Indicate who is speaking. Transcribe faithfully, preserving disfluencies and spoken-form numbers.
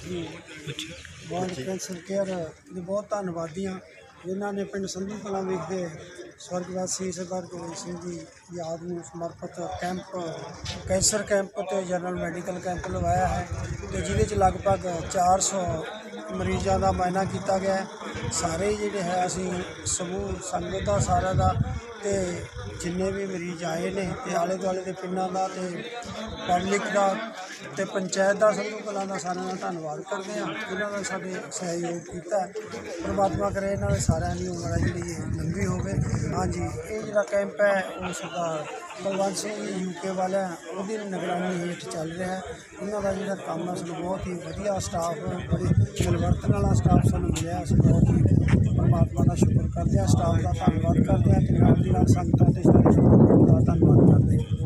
Speaker 1: ਜੀ ਬਹੁਤ cancer care ਦੇ ਬਹੁਤ ਧੰਨਵਾਦੀ ਹਾਂ ਜਿਨ੍ਹਾਂ ਨੇ ਪਿੰਡ ਸੰਧੂ ਕਲਾਂ ਵਿਖੇ ਸਵਰਗਵਾਸੀ ਸਰਦਾਰ ਕੁਲਜੀਤ ਸਿੰਘ ਦੀ ਯਾਦ ਨੂੰ ਸਮਰਪਿਤ ਕੈਂਪ ਕੈਂਸਰ ਕੈਂਪ ਅਤੇ ਜਨਰਲ ਮੈਡੀਕਲ ਕੈਂਪ ਲਗਾਇਆ ਹੈ ਅਤੇ ਜਿਹਦੇ 'ਚ ਲਗਭਗ ਚਾਰ ਸੌ ਮਰੀਜ਼ਾਂ ਦਾ ਮੁਆਇਨਾ ਕੀਤਾ ਗਿਆ ਹੈ। ਸਾਰੇ ਜਿਹੜੇ ਹੈ ਅਸੀਂ ਸਮੂਹ ਸੰਗਤ ਦਾ ਸਾਰਿਆਂ ਦਾ ਅਤੇ ਜਿੰਨੇ ਵੀ ਮਰੀਜ਼ ਆਏ ਨੇ ਅਤੇ ਆਲੇ ਦੁਆਲੇ ਦੇ ਪਿੰਡਾਂ ਦਾ ਅਤੇ ਪਬਲਿਕ ਦਾ ਅਤੇ ਪੰਚਾਇਤ ਦਾ ਸੰਧੂ ਕਲਾਂ ਦਾ ਸਾਰਿਆਂ ਦਾ ਧੰਨਵਾਦ ਕਰਦੇ ਹਾਂ ਜਿਨ੍ਹਾਂ ਦਾ ਸਾਡੇ ਸਹਿਯੋਗ ਕੀਤਾ। ਪਰਮਾਤਮਾ ਕਰੇ ਇਹਨਾਂ ਦੇ ਸਾਰਿਆਂ ਦੀ ਉਮਰ ਜਿਹੜੀ ਲੰਬੀ ਹੋਵੇ। ਹਾਂਜੀ, ਇਹ ਜਿਹੜਾ ਕੈਂਪ ਹੈ ਉਹ ਸਰਦਾਰ ਕੁਲਵੰਤ ਸਿੰਘ ਯੂਕੇ ਵਾਲਿਆਂ ਉਹਦੀ ਨਿਗਰਾਨੀ ਹੇਠ ਚੱਲ ਰਿਹਾ ਹੈ। ਉਹਨਾਂ ਦਾ ਜਿਹੜਾ ਕੰਮ ਹੈ ਸਾਨੂੰ ਬਹੁਤ ਹੀ ਵਧੀਆ ਸਟਾਫ ਬੜੀ ਮਿਲਵਰਤਨ ਵਾਲਾ ਸਟਾਫ ਸਾਨੂੰ ਮਿਲਿਆ। ਅਸੀਂ ਬਹੁਤ ਹੀ ਪਰਮਾਤਮਾ ਦਾ ਸ਼ੁਕਰ ਕਰਦੇ ਹਾਂ, ਸਟਾਫ ਦਾ ਧੰਨਵਾਦ ਕਰਦੇ ਹਾਂ ਅਤੇ ਨਾਲ ਦੀ ਨਾਲ ਸੰਗਤਾਂ ਅਤੇ ਸਾਰੇ ਦਾ ਧੰਨਵਾਦ ਕਰਦੇ ਹਾਂ।